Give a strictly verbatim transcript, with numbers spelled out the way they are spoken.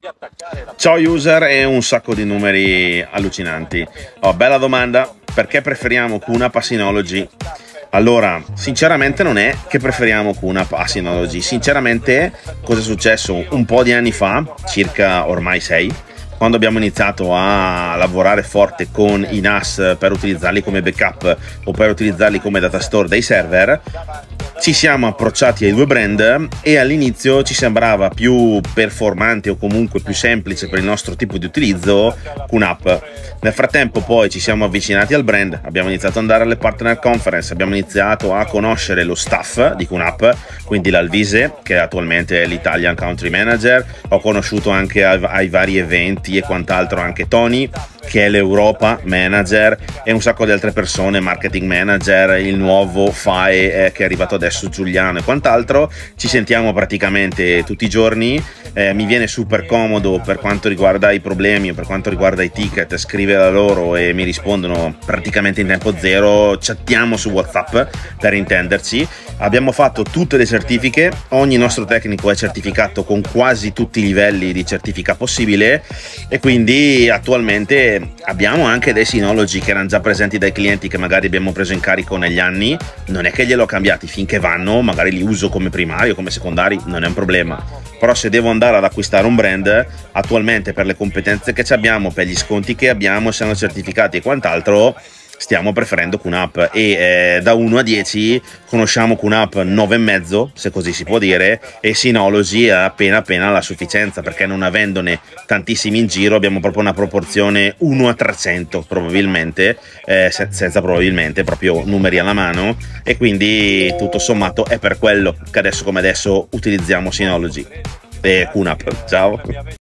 Ciao user e un sacco di numeri allucinanti. Oh, bella domanda, perché preferiamo QNAP a Synology? Allora, sinceramente non è che preferiamo QNAP a Synology, sinceramente cosa è successo? Un po' di anni fa, circa ormai sei, quando abbiamo iniziato a lavorare forte con i N A S per utilizzarli come backup o per utilizzarli come datastore dei server, ci siamo approcciati ai due brand e all'inizio ci sembrava più performante o comunque più semplice per il nostro tipo di utilizzo QNAP. Nel frattempo poi ci siamo avvicinati al brand, abbiamo iniziato ad andare alle partner conference, abbiamo iniziato a conoscere lo staff di QNAP, quindi l'Alvise, che attualmente è l'Italian Country Manager, ho conosciuto anche ai, ai vari eventi e quant'altro anche Tony, che è l'Europa Manager, e un sacco di altre persone, marketing manager, il nuovo F A E eh, che è arrivato adesso, Giuliano e quant'altro. Ci sentiamo praticamente tutti i giorni, eh, mi viene super comodo per quanto riguarda i problemi o per quanto riguarda i ticket, scrivere a loro e mi rispondono praticamente in tempo zero, chattiamo su WhatsApp per intenderci. Abbiamo fatto tutte le certifiche, ogni nostro tecnico è certificato con quasi tutti i livelli di certifica possibile e quindi attualmente abbiamo anche dei Synology che erano già presenti dai clienti che magari abbiamo preso in carico negli anni, non è che gliel'ho cambiati, finché vanno magari li uso come primari o come secondari, non è un problema. Però se devo andare ad acquistare un brand, attualmente per le competenze che abbiamo, per gli sconti che abbiamo, siamo certificati e quant'altro, stiamo preferendo QNAP e eh, da uno a dieci conosciamo QNAP nove e mezzo, se così si può dire, e Synology è appena appena la sufficienza, perché non avendone tantissimi in giro abbiamo proprio una proporzione uno a trecento probabilmente, eh, se, senza probabilmente, proprio numeri alla mano, e quindi tutto sommato è per quello che adesso come adesso utilizziamo Synology e QNAP. Ciao!